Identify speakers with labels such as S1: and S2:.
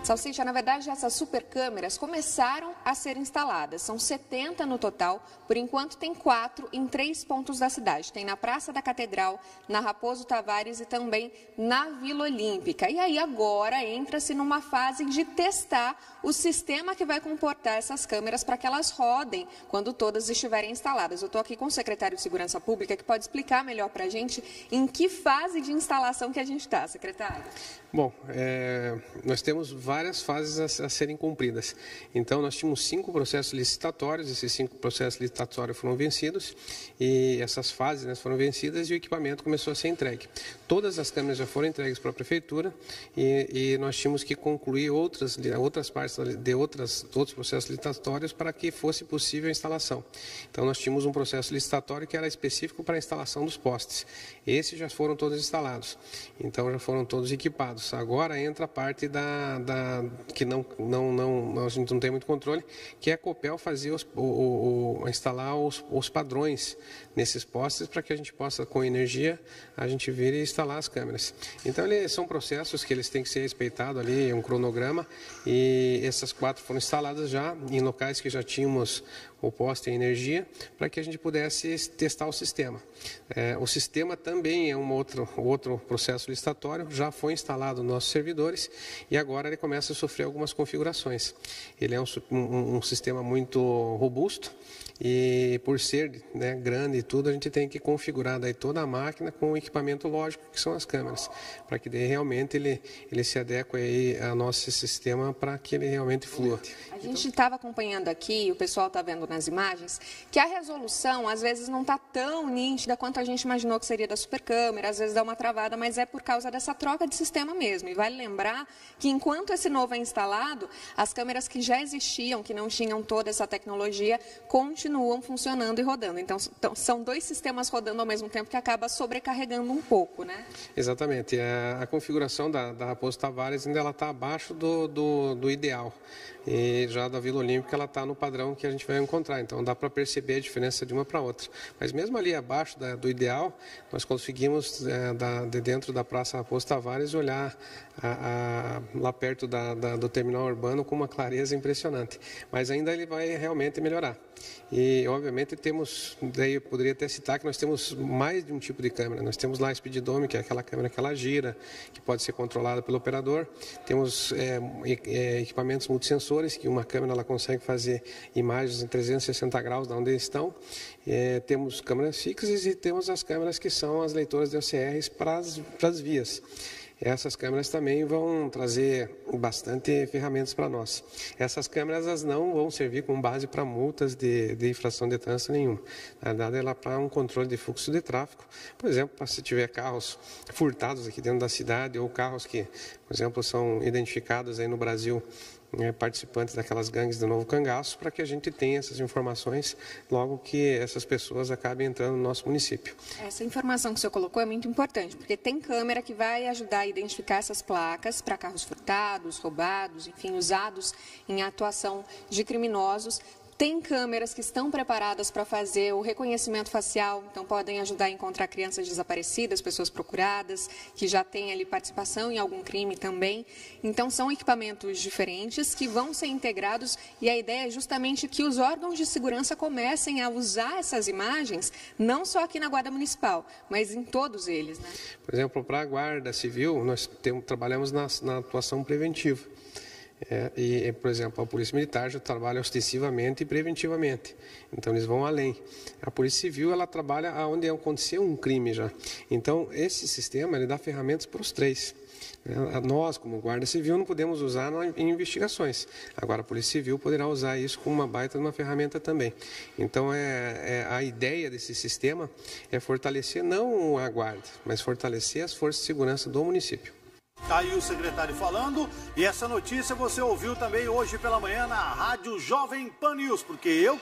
S1: Salsicha, na verdade, essas super câmeras começaram a ser instaladas. São 70 no total. Por enquanto, tem 4 em 3 pontos da cidade. Tem na Praça da Catedral, na Raposo Tavares e também na Vila Olímpica. E aí, agora, entra-se numa fase de testar o sistema que vai comportar essas câmeras para que elas rodem quando todas estiverem instaladas. Eu estou aqui com o secretário de Segurança Pública, que pode explicar melhor para a gente em que fase de instalação que a gente está, secretário.
S2: Bom, nós temos várias fases a serem cumpridas. Então, nós tínhamos 5 processos licitatórios, esses 5 processos licitatórios foram vencidos e essas fases foram vencidas e o equipamento começou a ser entregue. Todas as câmeras já foram entregues para a Prefeitura e nós tínhamos que concluir outras partes de outros processos licitatórios para que fosse possível a instalação. Então, nós tínhamos um processo licitatório que era específico para a instalação dos postes. Esses já foram todos instalados, então já foram todos equipados. Agora entra a parte que a gente não tem muito controle, que é a Copel fazer instalar os padrões nesses postes para que a gente possa, com energia, a gente vir e instalar as câmeras. Então, são processos que eles têm que ser respeitados ali, um cronograma, e essas 4 foram instaladas já em locais que já tínhamos o poste em energia, para que a gente pudesse testar o sistema. O sistema também é outro processo licitatório, já foi instalado nos nossos servidores e agora ele começa a sofrer algumas configurações. Ele é um sistema muito robusto e por ser grande e tudo, a gente tem que configurar daí toda a máquina com o equipamento lógico que são as câmeras, para que realmente ele se adeque aí ao nosso sistema para que ele realmente flua.
S1: A gente estava acompanhando aqui, o pessoal está vendo nas imagens, que a resolução às vezes não está tão nítida quanto a gente imaginou que seria da supercâmera, às vezes dá uma travada, mas é por causa dessa troca de sistema mesmo. E vale lembrar que enquanto esse novo é instalado, as câmeras que já existiam, que não tinham toda essa tecnologia, continuam funcionando e rodando. Então são 2 sistemas rodando ao mesmo tempo que acaba sobrecarregando um pouco, né?
S2: Exatamente. A configuração da Raposo Tavares ainda está abaixo do ideal. E já da Vila Olímpica ela está no padrão que a gente vai encontrar, então dá para perceber a diferença de uma para outra. Mas mesmo ali abaixo do ideal, nós conseguimos, de dentro da Praça Raposo Tavares, olhar lá perto do terminal urbano com uma clareza impressionante. Mas ainda ele vai realmente melhorar. E, obviamente, daí eu poderia até citar que nós temos mais de um tipo de câmera. Nós temos lá a Speeddome, que é aquela câmera que ela gira, que pode ser controlada pelo operador. Temos equipamentos multissensores, que uma câmera ela consegue fazer imagens em 360 graus de onde eles estão. Temos câmeras fixas e temos as câmeras que são as leitoras de OCRs para as vias. Essas câmeras também vão trazer bastante ferramentas para nós. Essas câmeras elas não vão servir como base para multas de infração de trânsito nenhuma. Na verdade, ela é para um controle de fluxo de tráfego. Por exemplo, se tiver carros furtados aqui dentro da cidade ou carros que, por exemplo, são identificados aí no Brasil, participantes daquelas gangues do Novo Cangaço, para que a gente tenha essas informações logo que essas pessoas acabem entrando no nosso município.
S1: Essa informação que o senhor colocou é muito importante, porque tem câmera que vai ajudar a identificar essas placas para carros furtados, roubados, enfim, usados em atuação de criminosos. Tem câmeras que estão preparadas para fazer o reconhecimento facial, então podem ajudar a encontrar crianças desaparecidas, pessoas procuradas, que já têm ali participação em algum crime também. Então são equipamentos diferentes que vão ser integrados e a ideia é justamente que os órgãos de segurança comecem a usar essas imagens, não só aqui na Guarda Municipal, mas em todos eles, né?
S2: Por exemplo, para a Guarda Civil, nós trabalhamos na atuação preventiva. Por exemplo, a Polícia Militar já trabalha ostensivamente e preventivamente, então eles vão além. A Polícia Civil ela trabalha onde aconteceu um crime já. Então, esse sistema ele dá ferramentas para os 3. Nós, como Guarda Civil, não podemos usar em investigações. Agora, a Polícia Civil poderá usar isso como uma baita de uma ferramenta também. Então, a ideia desse sistema é fortalecer não a Guarda, mas fortalecer as forças de segurança do município.
S3: Está aí o secretário falando, e essa notícia você ouviu também hoje pela manhã na Rádio Jovem Pan News, porque eu